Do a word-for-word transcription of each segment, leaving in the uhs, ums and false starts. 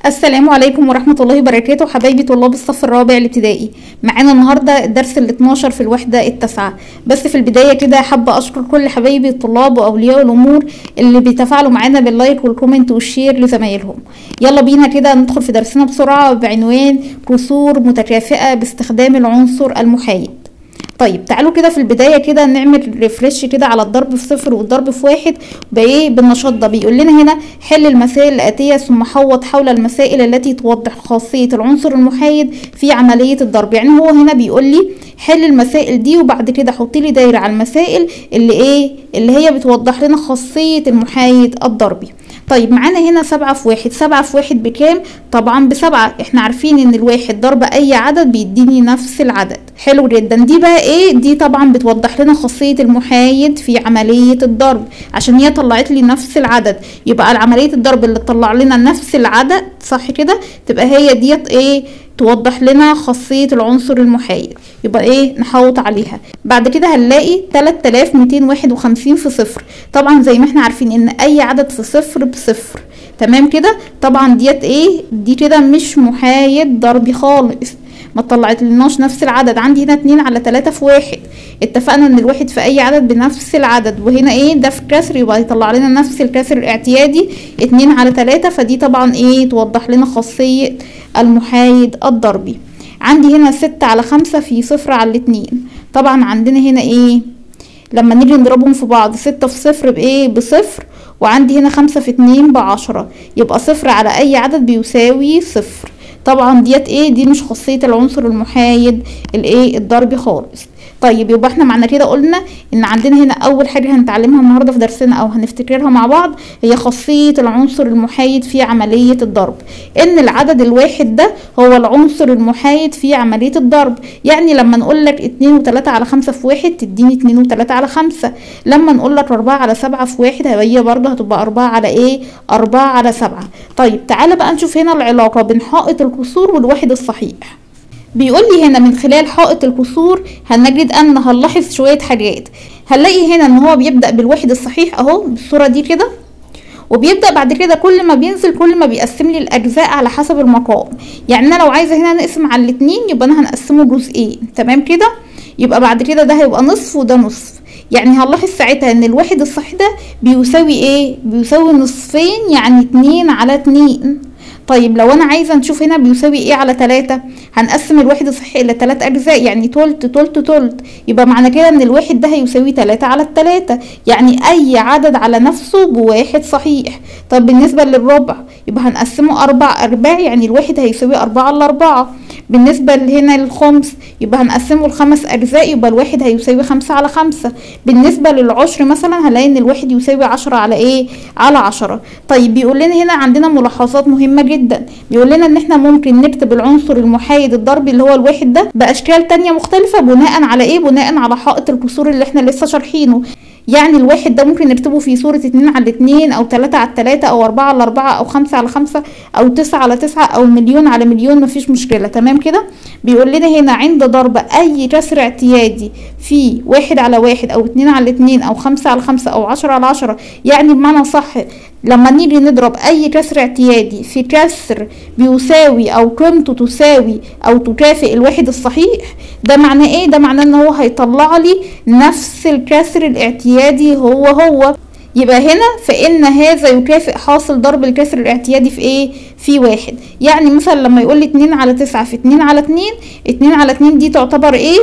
السلام عليكم ورحمة الله وبركاته حبايبي طلاب الصف الرابع الابتدائي. معانا النهاردة الدرس ال اتناشر في الوحدة التاسعة. بس في البداية كده حابة أشكر كل حبايبي الطلاب وأولياء الأمور اللي بيتفاعلوا معانا باللايك والكومنت والشير لزمايلهم. يلا بينا كده ندخل في درسنا بسرعة بعنوان كسور متكافئة باستخدام العنصر المحايد. طيب تعالوا كده في البدايه كده نعمل ريفرش كده على الضرب في صفر والضرب في واحد بايه بالنشاط ده. بيقول لنا هنا حل المسائل الاتيه ثم حوط حول المسائل التي توضح خاصيه العنصر المحايد في عمليه الضرب. يعني هو هنا بيقول لي حل المسائل دي وبعد كده حطي لي دايره على المسائل اللي ايه اللي هي بتوضح لنا خاصيه المحايد الضربي. طيب معانا هنا سبعة في واحد. سبعة في واحد بكام؟ طبعا بسبعة. احنا عارفين ان الواحد ضرب اي عدد بيديني نفس العدد. حلو جدا. دي بقى ايه؟ دي طبعا بتوضح لنا خاصية المحايد في عملية الضرب عشان هي طلعت لي نفس العدد. يبقى عملية الضرب اللي تطلع لنا نفس العدد صح كده تبقى هي ديت ايه؟ توضح لنا خاصية العنصر المحايد. يبقى ايه؟ نحوط عليها. بعد كده هنلاقي تلاتة آلاف ميتين واحد وخمسين في صفر. طبعا زي ما احنا عارفين ان اي عدد في صفر بصفر. تمام كده. طبعا ديت ايه؟ دي كده مش محايد ضربي خالص، ما طلعت لناش نفس العدد. عندي هنا اتنين على تلاتة في واحد. اتفقنا ان الواحد في اي عدد بنفس العدد، وهنا ايه؟ ده في كسر يبقى يطلع لنا نفس الكسر الاعتيادي اتنين على تلاتة. فدي طبعا ايه؟ توضح لنا خاصية المحايد الضربي. عندي هنا ستة على خمسة في صفر على الاتنين. طبعا عندنا هنا ايه؟ لما نيجي نضربهم في بعض ستة في صفر بايه؟ بصفر. وعندي هنا خمسة في اتنين بعشرة. يبقى صفر على اي عدد بيساوي صفر. طبعا ديت ايه؟ دي مش خاصية العنصر المحايد الايه؟ الضربي خالص. طيب يبقى احنا معنى كده قلنا ان عندنا هنا اول حاجة هنتعلمها النهاردة في درسنا او هنفتكرها مع بعض هي خاصية العنصر المحايد في عملية الضرب. ان العدد الواحد ده هو العنصر المحايد في عملية الضرب. يعني لما نقول لك اتنين وتلاتة على خمسة في واحد تديني اتنين وتلاتة على خمسة. لما نقول لك اربعة على سبعة في واحد هي برضه هتبقى اربعة على ايه؟ اربعة على سبعة. طيب تعالى بقى نشوف هنا العلاقة بين حائط الكسور والواحد الصحيح. بيقول لي هنا من خلال حائط الكسور هنجد ان هنلاحظ شويه حاجات. هنلاقي هنا ان هو بيبدا بالواحد الصحيح اهو بالصوره دي كده، وبيبدا بعد كده كل ما بينزل كل ما بيقسم لي الاجزاء على حسب المقام. يعني انا لو عايزه هنا نقسم على الاتنين يبقى انا هنقسمه جزئين. تمام كده. يبقى بعد كده ده هيبقى نصف وده نصف. يعني هنلاحظ ساعتها ان الواحد الصحيح ده بيساوي ايه؟ بيساوي نصفين، يعني اتنين على اتنين. طيب لو انا عايزه نشوف هنا بيساوي ايه على تلاتة، هنقسم الواحد الصحيح الى تلات اجزاء، يعني تلت تلت تلت. يبقى معنى كده ان الواحد ده هيساوي تلاتة على التلاتة، يعني اي عدد على نفسه بواحد صحيح. طب بالنسبه للربع يبقى هنقسمه اربع ارباع، يعني الواحد هيساوي اربعة على اربعة. بالنسبه هنا للخمس يبقى هنقسمه لخمس اجزاء، يبقى الواحد هيساوي خمسة على خمسة. بالنسبه للعشر مثلا هنلاقي ان الواحد يساوي عشرة على ايه؟ على عشرة. طيب بيقول لنا هنا عندنا ملاحظات مهمه جدا. بيقول لنا ان احنا ممكن نكتب العنصر المحايد الضربي اللي هو الواحد ده باشكال تانية مختلفه بناء على ايه؟ بناء على حائط الكسور اللي احنا لسه شارحينه. يعني الواحد ده ممكن نكتبه في صورة اتنين على اتنين او تلاتة على تلاتة او اربعة على اربعة او خمسة على خمسة او تسعة على تسعة او مليون على مليون، مفيش مشكلة. تمام كده. بيقول لنا هنا عند ضرب اي كسر اعتيادي في واحد على واحد او اتنين على اتنين او خمسة على خمسة او عشرة على عشرة، يعني بمعنى صح لما نيجي نضرب اي كسر اعتيادي في كسر بيساوي او قيمته تساوي او تكافئ الواحد الصحيح، ده معناه ايه؟ ده معناه ان هو هيطلع لي نفس الكسر الاعتيادي هو هو. يبقى هنا فإن هذا يكافئ حاصل ضرب الكسر الاعتيادي في ايه؟ في واحد. يعني مثلا لما يقول لي اتنين على تسعة في اتنين على اتنين، اتنين على اتنين دي تعتبر ايه؟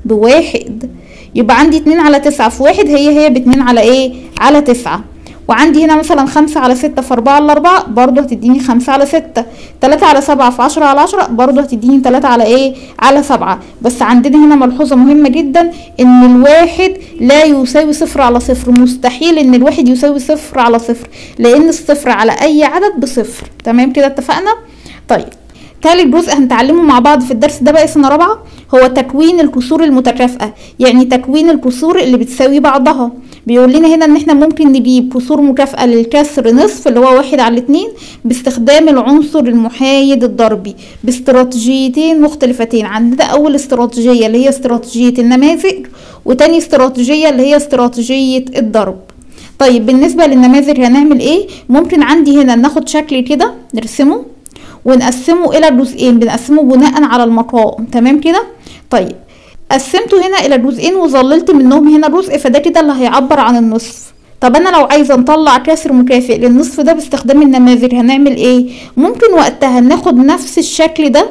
بواحد. يبقى عندي اتنين على تسعة في واحد هي هي باتنين على ايه؟ على تسعة. وعندي هنا مثلا خمسة على ستة في اربعة على اربعة برضه هتديني خمسة على ستة. تلاتة على سبعة في عشرة على عشرة برضه هتديني تلاتة على ايه؟ على سبعة. بس عندنا هنا ملحوظة مهمة جدا ان الواحد لا يساوي صفر على صفر. مستحيل ان الواحد يساوي صفر على صفر، لان الصفر على اي عدد بصفر. تمام كده اتفقنا؟ طيب تالت جزء هنتعلمه مع بعض في الدرس ده بقى سنة رابعة هو تكوين الكسور المتكافئة، يعني تكوين الكسور اللي بتساوي بعضها. بيقول لنا هنا ان احنا ممكن نجيب كسور مكافئة للكسر نصف اللي هو واحد على الاتنين باستخدام العنصر المحايد الضربي باستراتيجيتين مختلفتين. عندنا اول استراتيجية اللي هي استراتيجية النماذج، وتاني استراتيجية اللي هي استراتيجية الضرب. طيب بالنسبة للنماذج هنعمل ايه؟ ممكن عندي هنا ناخد شكل كده نرسمه، ونقسمه الى جزئين، بنقسمه بناء على المقام. تمام كده. طيب قسمته هنا الى جزئين وظللت منهم هنا جزء، فده كده اللي هيعبر عن النصف. طب انا لو عايزه نطلع كسر مكافئ للنصف ده باستخدام النماذج هنعمل ايه؟ ممكن وقتها ناخد نفس الشكل ده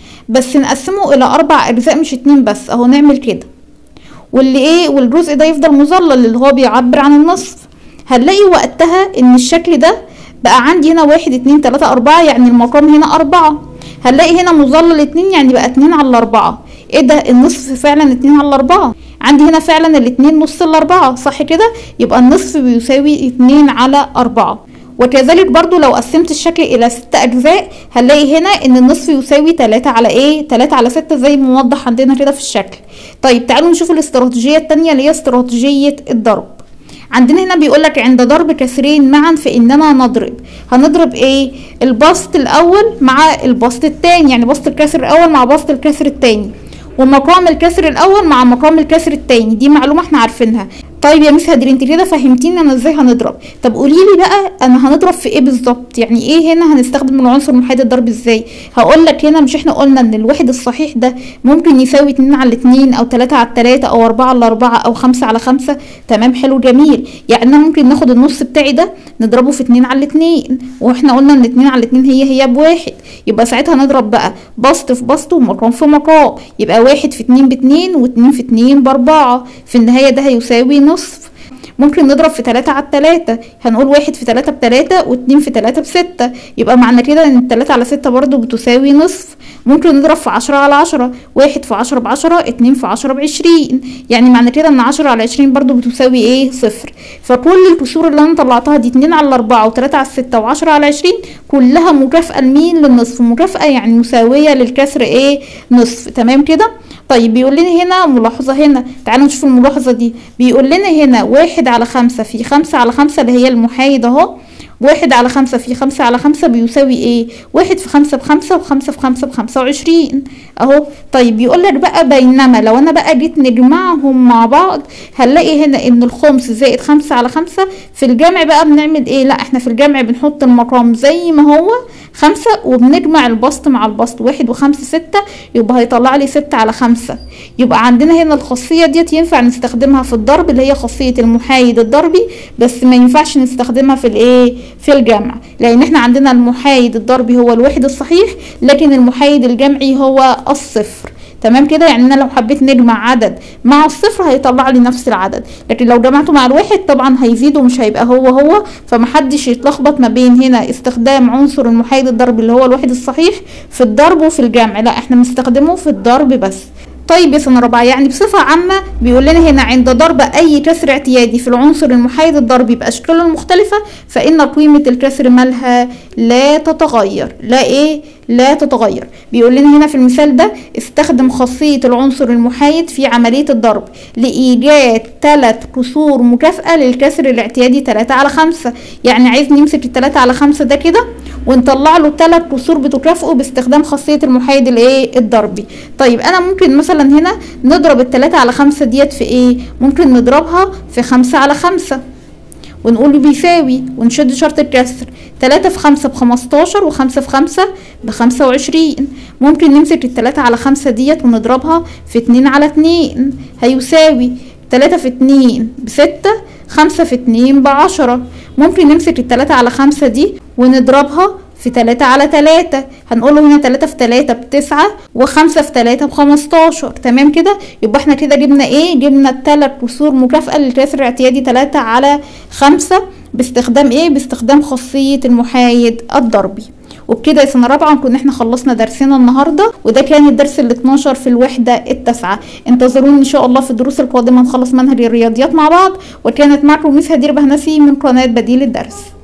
بس نقسمه الى اربع اجزاء مش اتنين بس، اهو نعمل كده، واللي ايه والجزء ده يفضل مظلل اللي هو بيعبر عن النصف. هنلاقي وقتها ان الشكل ده بقى عندي هنا واحد اتنين تلاتة اربعة، يعني المقام هنا اربعة. هنلاقي هنا مظلل اتنين يعني بقى اتنين على اربعة. ايه ده؟ النصف فعلا اتنين على اربعة، عندي هنا فعلا الاتنين نص الاربعة، صح كده؟ يبقى النصف بيساوي اتنين على اربعة. وكذلك برضو لو قسمت الشكل الى ست اجزاء هنلاقي هنا ان النصف يساوي تلاتة على ايه؟ تلاتة على ستة زي ما موضح عندنا كده في الشكل. طيب تعالوا نشوف الاستراتيجية التانية اللي هي استراتيجية الضرب. عندنا هنا بيقولك عند ضرب كسرين معا فإننا نضرب. هنضرب ايه؟ البسط الاول مع البسط التاني، يعني بسط الكسر الاول مع بسط الكسر التاني، ومقام الكسر الاول مع مقام الكسر التاني. دي معلومه احنا عارفينها. طيب يا مس هدري انت كده فهمتيني انا ازاي هنضرب. طب قولي لي بقى انا هنضرب في ايه بالظبط؟ يعني ايه هنا هنستخدم العنصر المحايد الضرب ازاي؟ هقول لك هنا مش احنا قلنا ان الواحد الصحيح ده ممكن يساوي اتنين على اتنين او تلاتة على تلاتة او اربعة على اربعة او خمسة على خمسة؟ تمام، حلو جميل. يعني انا ممكن ناخد النص بتاعي ده نضربه في اتنين على اتنين، واحنا قلنا ان اتنين على اتنين هي هي بواحد، يبقى ساعتها نضرب بقى بسط في بسط ومقام في مقام، يبقى واحد في اتنين باتنين واتنين في اتنين باربعة، في النهاية ده هيساوي نصف. ممكن نضرب في تلاتة على تلاتة، هنقول واحد في تلاتة بتلاتة واتنين في تلاتة بستة، يبقى معنى كده ان التلاتة على ستة برضو بتساوي نصف. ممكن نضرب في عشرة على عشرة، واحد في عشرة بعشرة، اتنين في عشرة بعشرين، يعني معنى كده ان عشرة على عشرين برضو بتساوي ايه؟ صفر. فكل الكسور اللي انا طلعتها دي اتنين على اربعة وتلاتة على ستة وعشرة على عشرين كلها مكافأة لمين؟ للنصف. مكافأة يعني مساوية للكسر ايه؟ نصف. تمام كده. طيب بيقول لنا هنا ملاحظة هنا، تعالوا نشوف الملاحظة دي. بيقول لنا هنا واحد على خمسة في خمسة على خمسة اللي هي المحايد اهو، واحد على خمسة في خمسة على خمسة بيساوي ايه؟ واحد في خمسة بخمسة وخمسة في خمسة بخمسة وعشرين اهو. طيب بيقول لك بقى بينما لو انا بقى جيت نجمعهم مع بعض هنلاقي هنا ان الخمس زائد خمسة على خمسة. في الجمع بقى بنعمل ايه؟ لا احنا في الجمع بنحط المقام زي ما هو خمسة وبنجمع البسط مع البسط، واحد وخمسة ستة، يبقى هيطلع لي ستة على خمسة. يبقى عندنا هنا الخاصية ديت ينفع نستخدمها في الضرب اللي هي خاصية المحايد الضربي، بس ما ينفعش نستخدمها في الايه؟ في الجمع، لان احنا عندنا المحايد الضربي هو الواحد الصحيح لكن المحايد الجمعي هو الصفر. تمام كده. يعني انا لو حبيت نجمع عدد مع الصفر هيطلع لي نفس العدد، لكن لو جمعته مع الواحد طبعا هيزيد ومش هيبقى هو هو. فمحدش يتلخبط ما بين هنا استخدام عنصر المحايد الضربي اللي هو الواحد الصحيح في الضرب وفي الجمع، لا احنا بنستخدمه في الضرب بس. طيب يا سنة رابعة، يعني بصفة عامة بيقول لنا هنا عند ضرب أي كسر اعتيادي في العنصر المحايد الضربي بأشكاله المختلفة فإن قيمة الكسر مالها لا تتغير. لا إيه؟ لا تتغير. بيقول لنا هنا في المثال ده استخدم خاصية العنصر المحايد في عملية الضرب لإيجاد ثلاث كسور مكافأة للكسر الاعتيادي تلاتة على خمسة. يعني عايز نمسك التلاتة على خمسة ده كده ونطلع له ثلاث كسور بتكافئه باستخدام خاصية المحايد الايه؟ الضربي. طيب انا ممكن مثلا هنا نضرب التلاتة على خمسة ديت في ايه؟ ممكن نضربها في خمسة على خمسة ونقول بيساوي ونشد شرط الكسر، تلاتة في خمسة بخمستاشر وخمسة في خمسة بخمسة وعشرين. ممكن نمسك التلاتة على خمسة ديت ونضربها في اتنين على اتنين هيساوي تلاتة في اتنين بستة، خمسة في اتنين بعشرة. ممكن نمسك التلاتة على خمسة دي ونضربها في تلاتة على تلاتة، هنقوله هنا تلاتة في تلاتة بتسعة وخمسة في تلاتة بخمستاشر. تمام كده. يبقى احنا كده جبنا ايه؟ جبنا التلات كسور مكافأة للكسر الاعتيادي تلاتة على خمسة باستخدام ايه؟ باستخدام خاصية المحايد الضربي. وبكده يا سنة رابعة نكون احنا خلصنا درسنا النهارده، وده كان الدرس ال اتناشر في الوحدة التاسعة. انتظروني ان شاء الله في الدروس القادمة نخلص منهج الرياضيات مع بعض. وكانت معكم ميس هدير بهنسي من قناة بديل الدرس.